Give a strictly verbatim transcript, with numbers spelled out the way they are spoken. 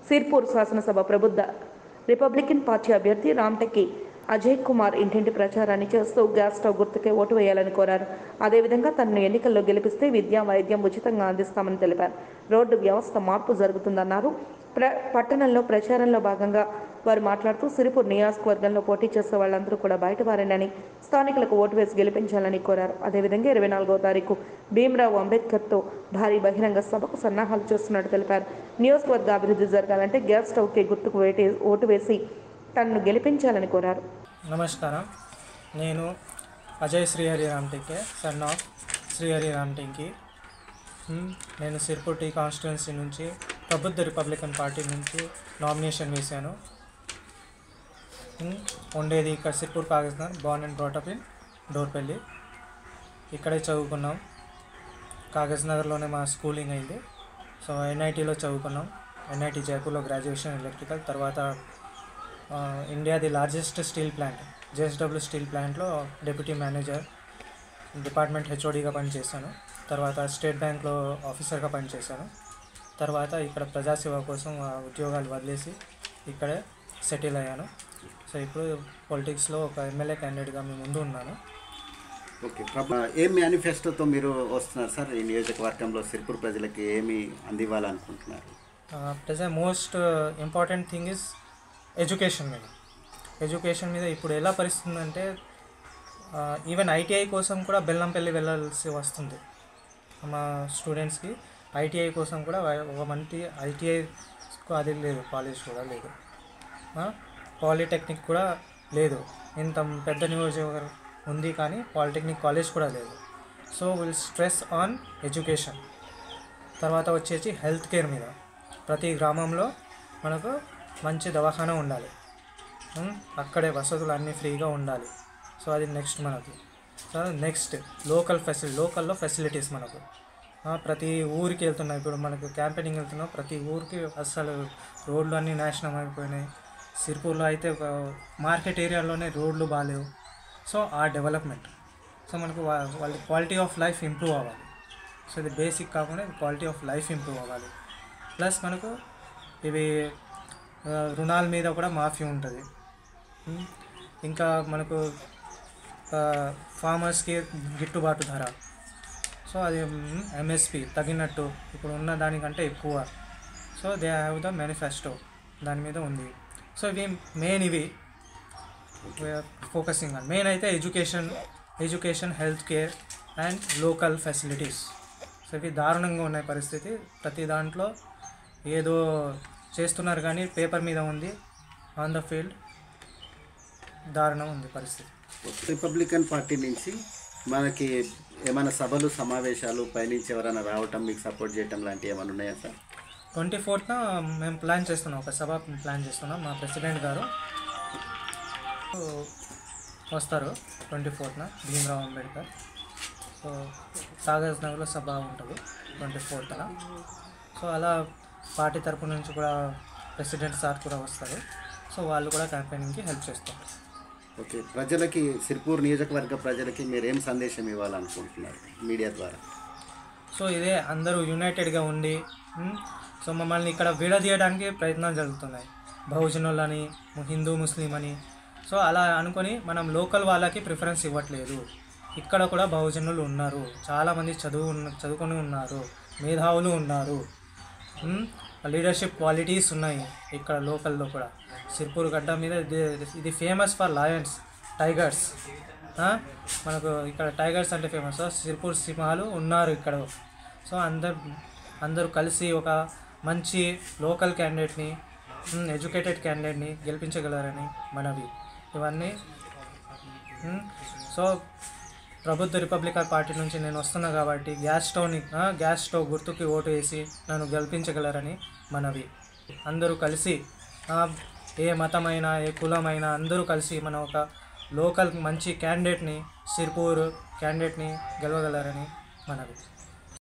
సిర్పూర్ శాసనసభ Prabuddha Republican party అభ్యర్థి రామ్టెక్కి అజయ్ కుమార్ ఇంటింటి ప్రచారాన్ని చేస్తూ గ్యాస్ స్టవ్ గుర్తుకే ఓటు వేయాలని కోరారు. అదేవిధంగా తనను ఎన్నికల్లో గెలిపిస్తే విద్యా వైద్యం ఉచితంగా అందిస్తామని తెలిపారు. రోడ్డు వ్యవస్థ మార్పు జరుగుతుందన్నారు. ప్ర పట్టణంలో ప్రచారంలో భాగంగా వారు మాట్లాడుతూ సిరిపూర్ నియోజకవర్గంలో పోటీ చేసే వాళ్ళందరూ కూడా బయటవారేనని, స్థానికులకు ఓటు వేసి గెలిపించాలని కోరారు. అదేవిధంగా ఇరవై నాలుగో తారీఖు భీమ్రావ్ అంబేద్కర్తో భారీ బహిరంగ సభకు సన్నాహాలు చేస్తున్నట్టు తెలిపారు. నియోజకవర్గ అభివృద్ధి జరగాలంటే గ్యాస్ స్టవ్కి గుర్తుకు వేటి ఓటు వేసి తనను గెలిపించాలని కోరారు. నమస్కారం, నేను అజయ్ శ్రీహరి రామ్టెక్కే, సన్ ఆఫ్ శ్రీహరి రామ్టెక్కి. నేను సిర్పూర్ టీ కాన్స్టిట్యున్సీ నుంచి ప్రబుద్ధ రిపబ్లికన్ పార్టీ నుంచి నామినేషన్ వేశాను. ఉండేది ఇక్కడ Sirpur Kagaznagar, born and brought up in Dorpalli. ఇక్కడే చదువుకున్నాం. కాగజ్నగర్లోనే మా స్కూలింగ్ అయింది. సో ఎన్ఐటీలో చదువుకున్నాం. ఎన్ఐటీ జైపూర్లో గ్రాడ్యుయేషన్ ఎలక్ట్రికల్. తర్వాత ఇండియాది largest steel plant JSW steel ప్లాంట్లో డిప్యూటీ మేనేజర్, డిపార్ట్మెంట్ హెచ్ఓడిగా పనిచేశాను. తర్వాత స్టేట్ బ్యాంక్లో ఆఫీసర్గా పనిచేశాను. తర్వాత ఇక్కడ ప్రజాసేవ కోసం ఉద్యోగాలు వదిలేసి ఇక్కడే సెటిల్ అయ్యాను. సో ఇప్పుడు పొలిటిక్స్లో ఒక ఎమ్మెల్యే క్యాండిడేట్గా మీ ముందు ఉన్నాను. ఓకే, ఏం మేనిఫెస్టోతో మీరు వస్తున్నారు సార్? ఈ నియోజకవర్గంలో సిర్పూర్ ప్రజలకి ఏమి అందివ్వాలనుకుంటున్నారు? Present most important thing is education మీద. ఎడ్యుకేషన్ మీద ఇప్పుడు ఎలా పరిస్థితి అంటే ఈవెన్ ఐటీఐ కోసం కూడా బెల్లంపల్లి వెళ్ళాల్సి వస్తుంది. మా స్టూడెంట్స్కి ఐటీఐ కోసం కూడా ఒక మంచి ఐటీఐ అది లేదు, కాలేజ్ కూడా లేదు, పాలిటెక్నిక్ కూడా లేదు. ఇంత పెద్ద నియోజకవర్గం ఉంది కానీ పాలిటెక్నిక్ కాలేజ్ కూడా లేదు. So will stress on education. తర్వాత వచ్చేసి హెల్త్ కేర్ మీద. ప్రతి గ్రామంలో మనకు మంచి దవాఖానా ఉండాలి, అక్కడే వసతులు అన్నీ ఫ్రీగా ఉండాలి. సో అది నెక్స్ట్ మనకి. సో నెక్స్ట్ లోకల్ ఫెసిలిటీ లోకల్లో ఫెసిలిటీస్ మనకు ప్రతి ఊరికి వెళ్తున్నాయి. ఇప్పుడు మనకు క్యాంపెయినింగ్ వెళ్తున్నాం, ప్రతి ఊరికి అసలు రోడ్లు అన్నీ నాశనం అయిపోయినాయి. సిర్పూర్లో అయితే ఒక మార్కెట్ ఏరియాలోనే రోడ్లు బాగాలేవు. సో ఆ డెవలప్మెంట్, సో మనకు వాళ్ళ క్వాలిటీ ఆఫ్ లైఫ్ ఇంప్రూవ్ అవ్వాలి. సో ఇది బేసిక్ కాకుండా క్వాలిటీ ఆఫ్ లైఫ్ ఇంప్రూవ్ అవ్వాలి. ప్లస్ మనకు ఇవి రుణాల మీద కూడా మాఫీ ఉంటుంది. ఇంకా మనకు ఫార్మర్స్కి గిట్టుబాటు ధర, సో అది ఎంఎస్పి తగినట్టు ఇప్పుడు ఉన్న దానికంటే ఎక్కువ. So they have the manifesto దాని మీద ఉంది. సో ఇవి మెయిన్, ఇవి ఫోకసింగ్ ఆన్ మెయిన్ అయితే education education health care and local facilities. So ఇవి దారుణంగా ఉన్నాయి పరిస్థితి. ప్రతి దాంట్లో ఏదో చేస్తున్నారు కానీ పేపర్ మీద ఉంది, ఆన్ ద ఫీల్డ్ దారుణం ఉంది పరిస్థితి. రిపబ్లికన్ పార్టీ నుంచి మనకి ఏమైనా సభలు సమావేశాలు పైనుంచి ఎవరైనా రావటం, మీకు సపోర్ట్ చేయటం లాంటివి ఏమైనా ఉన్నాయా సార్? ట్వంటీ ఫోర్త్న మేము ప్లాన్ చేస్తున్నాం, ఒక సభ ప్లాన్ చేస్తున్నాం. మా ప్రెసిడెంట్ గారు వస్తారు ట్వంటీ ఫోర్త్న భీమ్రావ్ అంబేద్కర్. సో కాగజ్ నగర్లో సభ ఉంటుంది ట్వంటీ ఫోర్త్న. సో అలా పార్టీ తరపు నుంచి కూడా ప్రెసిడెంట్ సార్ కూడా వస్తారు. సో వాళ్ళు కూడా క్యాంపెయినింగ్కి హెల్ప్ చేస్తారు. ఓకే, ప్రజలకి సిర్పూర్ నియోజకవర్గ ప్రజలకి మీరు ఏం సందేశం ఇవ్వాలనుకుంటున్నారు మీడియా ద్వారా? సో ఇదే, అందరూ యునైటెడ్గా ఉండి సో మమ్మల్ని ఇక్కడ విడదీయడానికి ప్రయత్నాలు జరుగుతున్నాయి. బహుజనులని, హిందూ ముస్లిం అని. సో అలా అనుకొని మనం లోకల్ వాళ్ళకి ప్రిఫరెన్స్ ఇవ్వట్లేదు. ఇక్కడ కూడా బహుజనులు ఉన్నారు, చాలామంది చదువు చదువుకొని ఉన్నారు, మేధావులు ఉన్నారు, లీడర్షిప్ క్వాలిటీస్ ఉన్నాయి ఇక్కడ లోకల్లో కూడా. సిర్పూర్ గడ్డ మీద ఇది ఫేమస్ ఫర్ లయన్స్, టైగర్స్. మనకు ఇక్కడ టైగర్స్ అంటే ఫేమస్. సిర్పూర్ సింహాలు ఉన్నారు ఇక్కడ. సో అందరు అందరూ కలిసి ఒక మంచి లోకల్ క్యాండిడేట్ని, ఎడ్యుకేటెడ్ క్యాండిడేట్ని గెలిపించగలరని మనవి. ఇవన్నీ సో ప్రబుద్ధ రిపబ్లికన్ పార్టీ నుంచి నేను వస్తున్నా కాబట్టి గ్యాస్ స్టవ్ని గ్యాస్ స్టవ్ గుర్తుకి ఓటు వేసి నన్ను గెలిపించగలరని మనవి. అందరూ కలిసి, ఏ మతమైనా ఏ కులమైనా అందరూ కలిసి మనం ఒక లోకల్ మంచి క్యాండిడేట్ని, సిర్పూర్ క్యాండిడేట్ని గెలవగలరని మనవి.